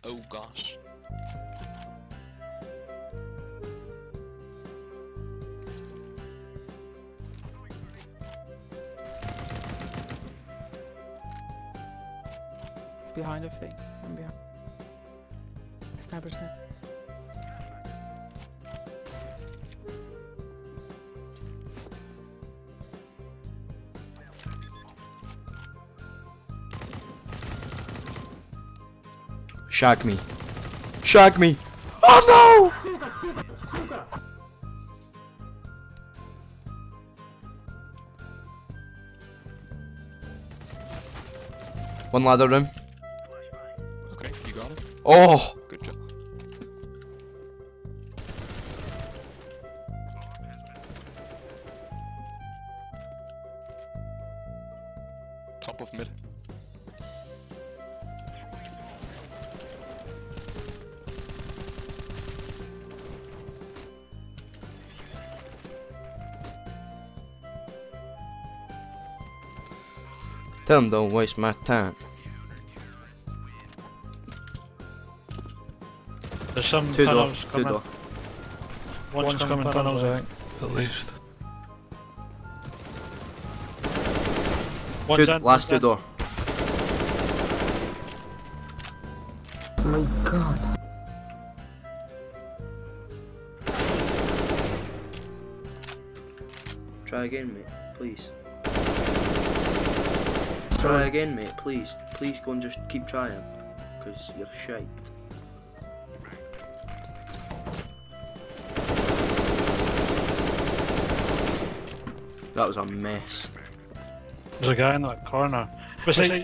Oh gosh. Behind a thing. I'm behind. Sniper, sniper. Shag me. Shag me. Oh no! One ladder room. Okay, you got it. Oh! Good job. Top of mid. Tell him don't waste my time. There's some Two door. tunnels Two coming. door. One's coming tunnels, I think, at least. One's in, Last two one's in. door. Oh my god. Try again, mate. Please. Try again, mate. Please. Please go and just keep trying. Because you're shite. That was a mess. There's a guy in that corner. Beside.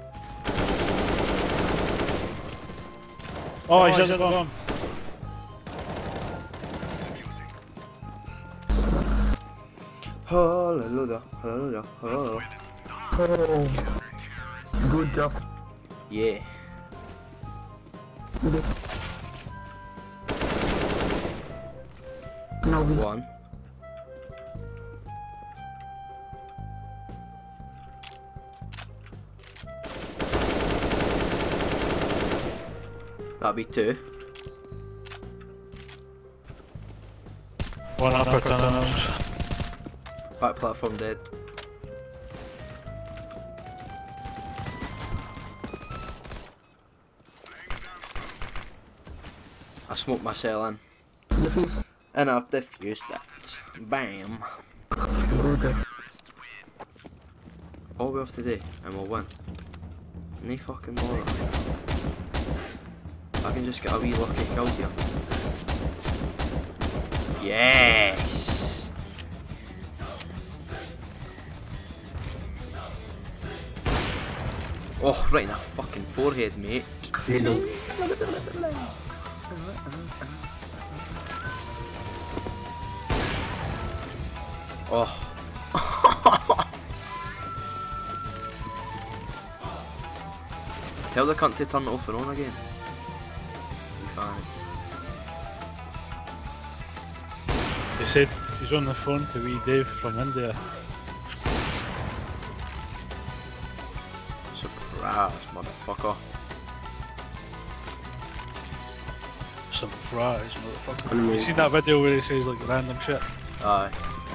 Oh, he's at the bomb. Hallelujah. Hallelujah. Hallelujah. Oh. Good job. Yeah. No, we One. That'd be two. One upper tunnels. Back platform dead. I smoked my cell in. defuse. And I've defused that. Bam. Good job. All we have to do, and we'll win. No fucking bother. I can just get a wee lucky kill here. Yes! Oh, right in the fucking forehead, mate. Oh. Tell the cunt to turn it off and on again. You fine. He said he's on the phone to wee Dave from India. Surprise, motherfucker. Surprise, motherfucker. You seen that video where he says like random shit? Aye.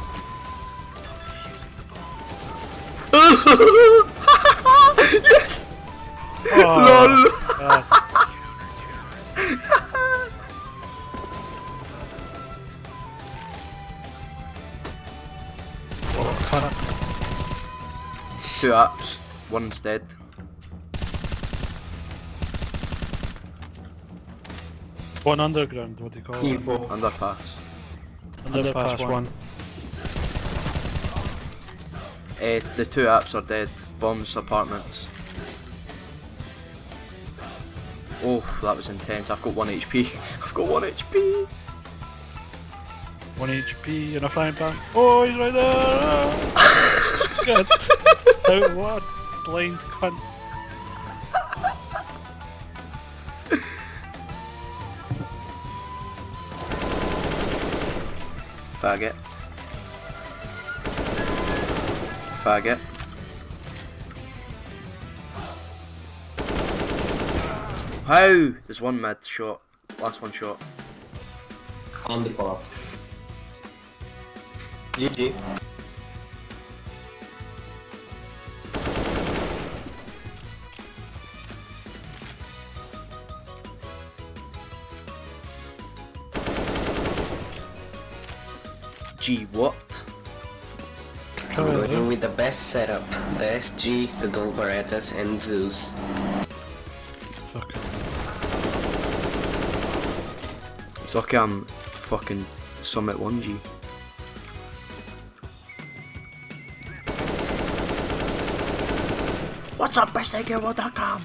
Yes! LOL! Two apps, one's dead. One underground, what do you call it? People. Underpass. Underpass one. The two apps are dead. Bombs, apartments. Oh, that was intense. I've got 1 HP. I've got 1 HP. 1 HP in a frying pan. Oh, he's right there! Good. How, what a blind cunt. Faggot. Faggot. How? There's one mid shot. Last one shot. On the pass. GG. Gee, what? I'm going with the best setup. The SG, the Dolvaretas, and Zeus. Fuck. It's like I'm fucking Summit 1G. What's up, bestagamer.com?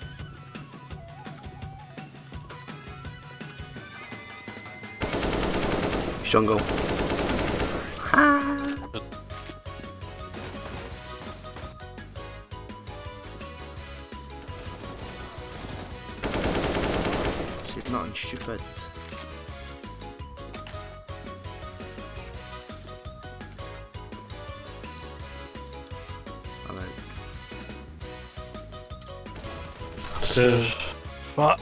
Jungle. Said nothing stupid. I'm out. Stairs. Fuck.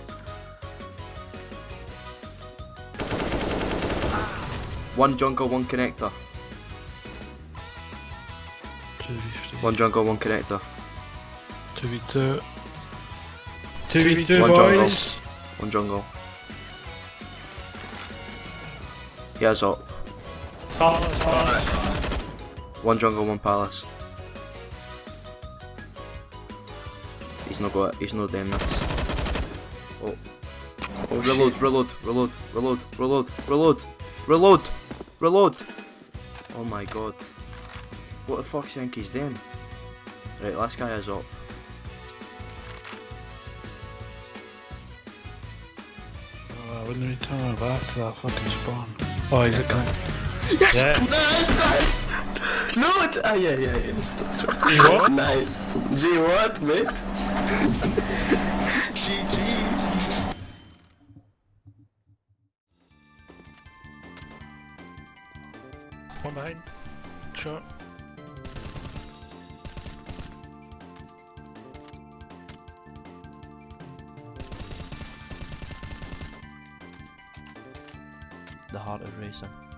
One jungle, one connector. 2v3. One jungle, one connector. 2v2. 2v2 One jungle. boys. One jungle. He has up. One jungle, one palace. He's not got it. He's not doing this. Oh. Oh, reload, reload, reload, reload, reload, reload, reload, reload. Oh my god. What the fuck do you think he's doing? Right, last guy is up. When we turn back to that fucking spawn. Oh, he's a cunt. Yes! Yeah. Nice, nice! No, it's... Ah, yeah, yes, that's right. You what? Nice. G what, mate? GG. One behind. Shot. The heart is racing.